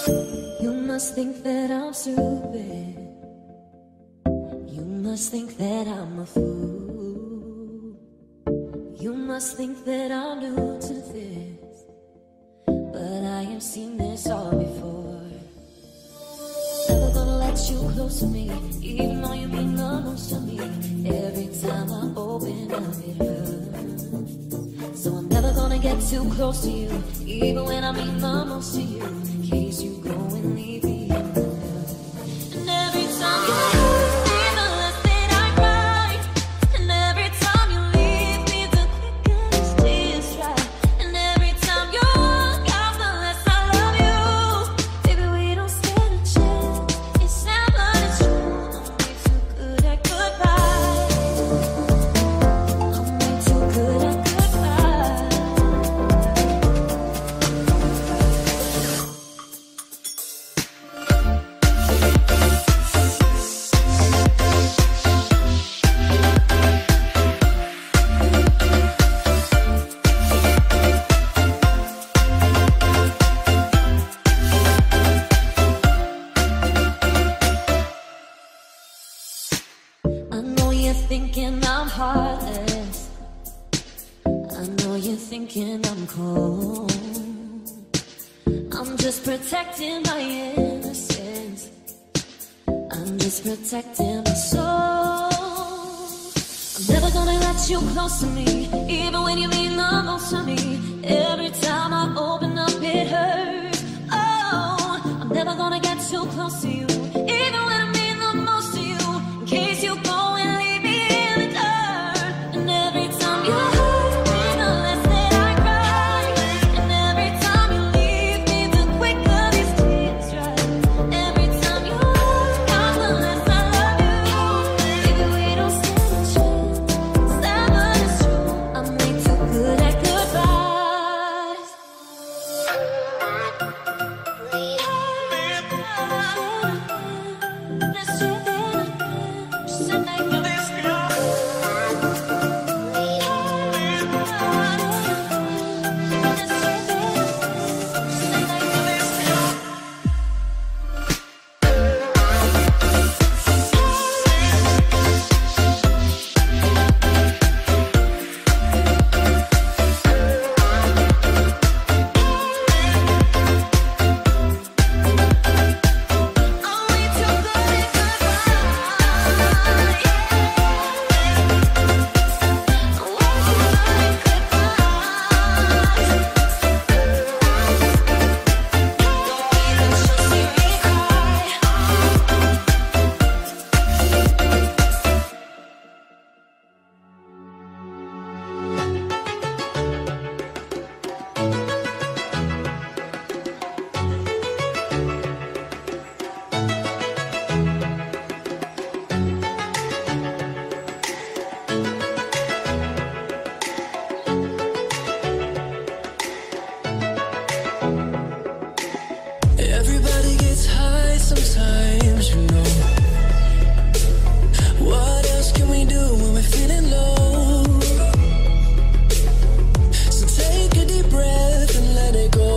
You must think that I'm stupid. You must think that I'm a fool. You must think that I'm new to this, but I have seen this all before. Never gonna let you close to me, even though you mean the most to me. Every time I open up it hurts. So I'm never gonna get too close to you, even when I mean the most to you, in case you go and leave me in the dirt. And every time you hurt me, the less that I cry. And every time you leave me, the quicker these tears dry. And every time you walk out, the less I love you. Baby, we don't stand a chance. It's sad, but it's true. I'm way too good at goodbye. I'm way too good at goodbye. I know you're thinking I'm heartless. I know you're thinking I'm cold. I'm just protecting my innocence. I'm just protecting my soul. I'm never gonna let you close to me, even when you mean the most to me. Every time I open up, it hurts. Oh, I'm never gonna get too close to you, even when I mean the most to you, in case you go and leave me in the dirt. And every time you hurt me, the less that I cry. And every time you leave me, the quicker these tears dry. Every time you walk out, the less I love you. Baby, we don't stand a chance. Sad, but it's true. I'm way too good at goodbyes. Everybody gets high sometimes, you know. What else can we do when we're feeling low? So take a deep breath and let it go.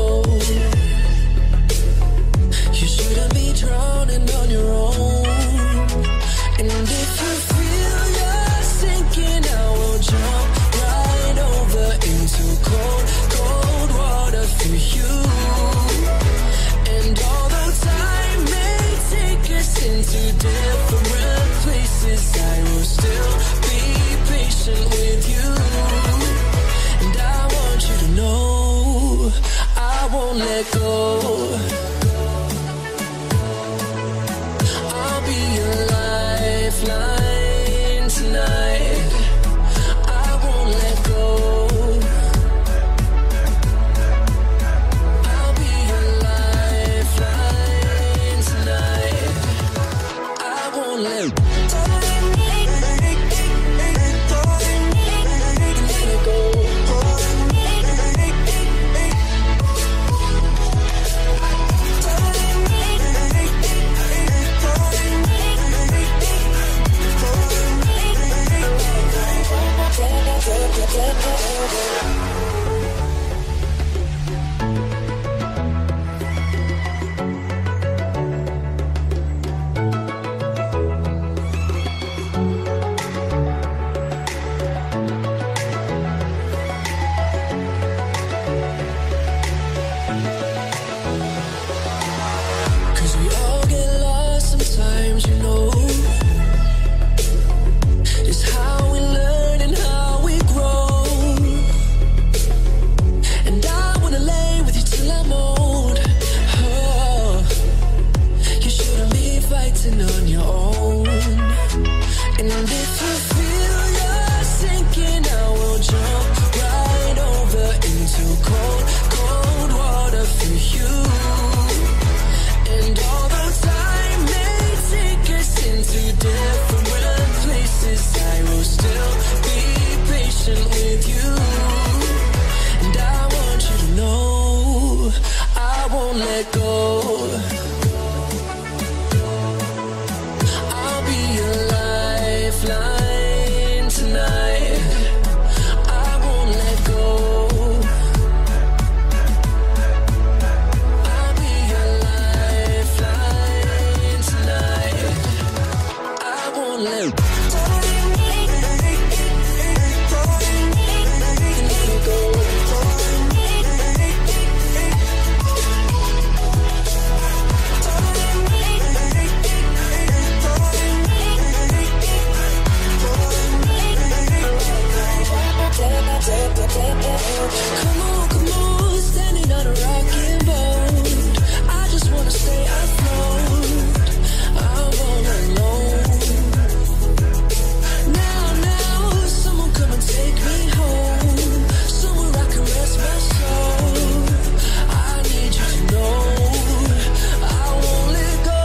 You shouldn't be drowning on your own. And if you feel you're sinking, I will jump right over into cold, cold water for you. And although time may take us into different places, I will still be patient with you. And I want you to know I won't let go. I'll be your lifeline tonight. I won't let go. I'll be your lifeline tonight. I won't let go. won't let go. I'll be your lifeline tonight. I won't let go. I'll be your lifeline tonight. I won't let go. Come on, standing on a rocking boat. I just wanna stay afloat. I'm all alone. Now, someone come and take me home. Somewhere I can rest my soul. I need you to know I won't let go.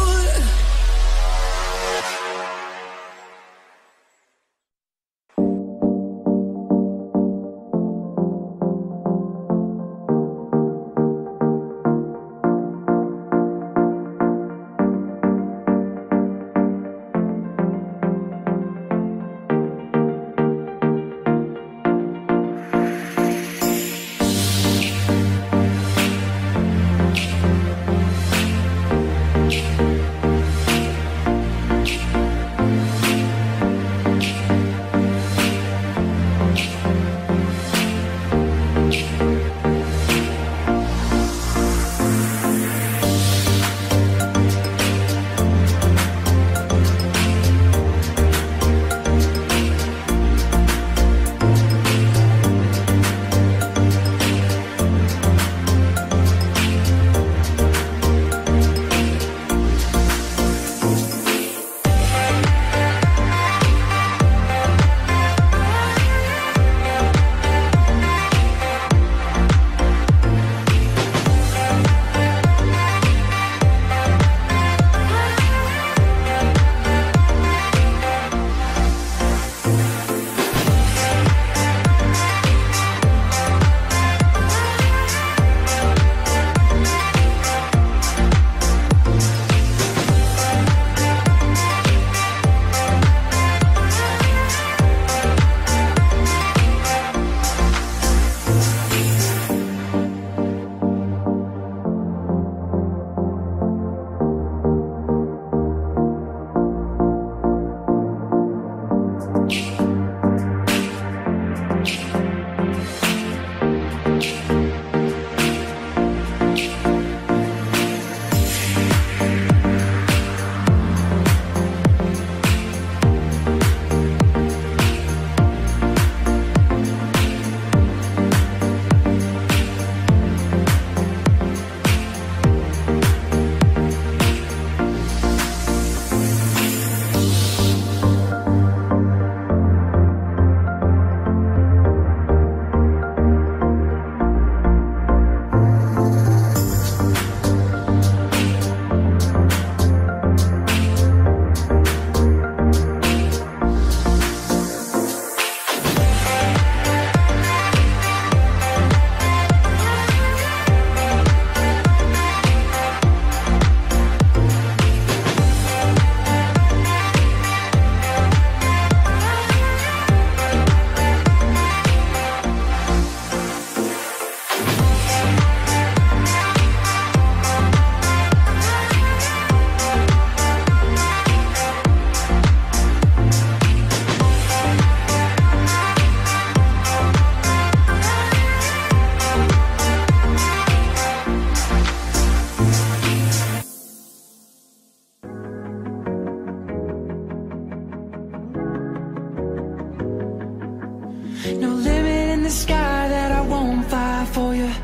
No limit in the sky that I won't fly for you.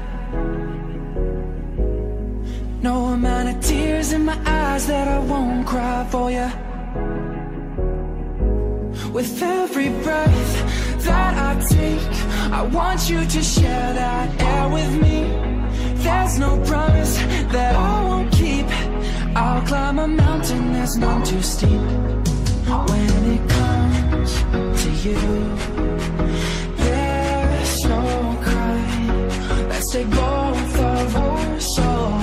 No amount of tears in my eyes that I won't cry for you. With every breath that I take, I want you to share that air with me. There's no promise that I won't keep. I'll climb a mountain that's none too steep. When it comes to you, there's no cry. Let's take both of our souls.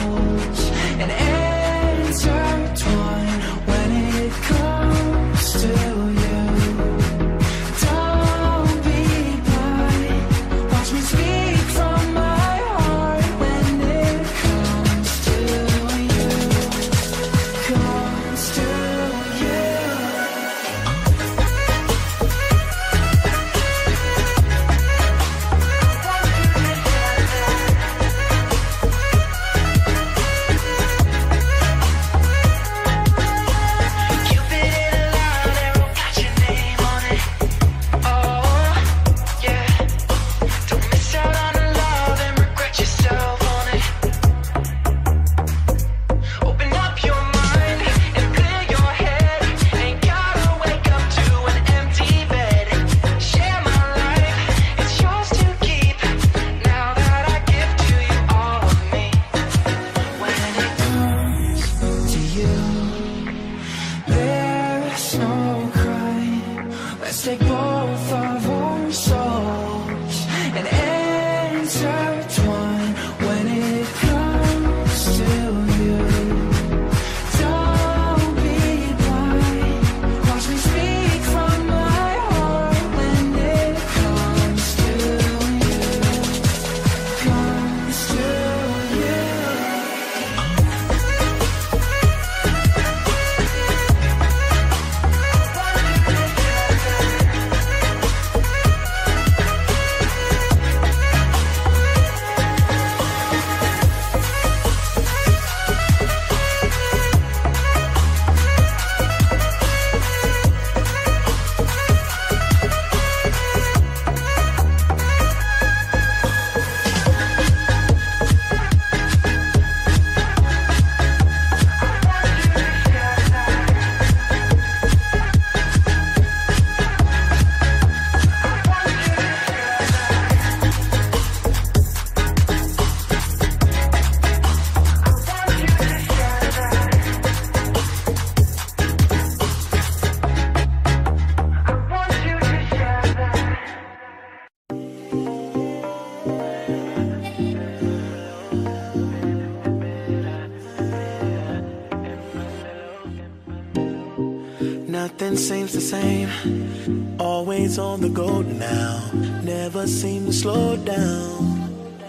Nothing seems the same. Always on the go now. Never seem to slow down.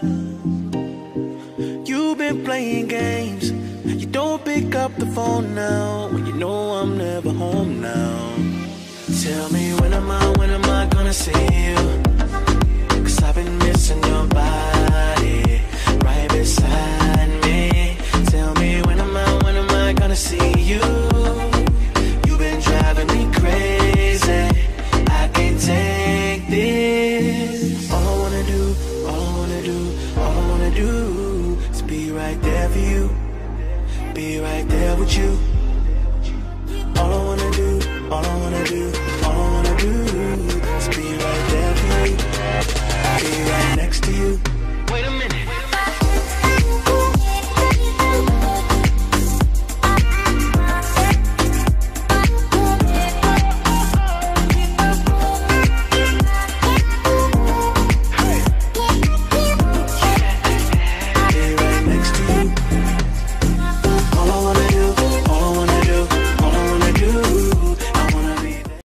You've been playing games. You don't pick up the phone now when you know I'm never home now. Tell me when am I gonna see you? 'Cause I've been missing your body right beside me. Tell me when am I gonna see you? You've been driving me crazy. I can't take this. All I wanna do is be right there for you. Be right there with you. All I wanna do is be right there for you. Be right next to you.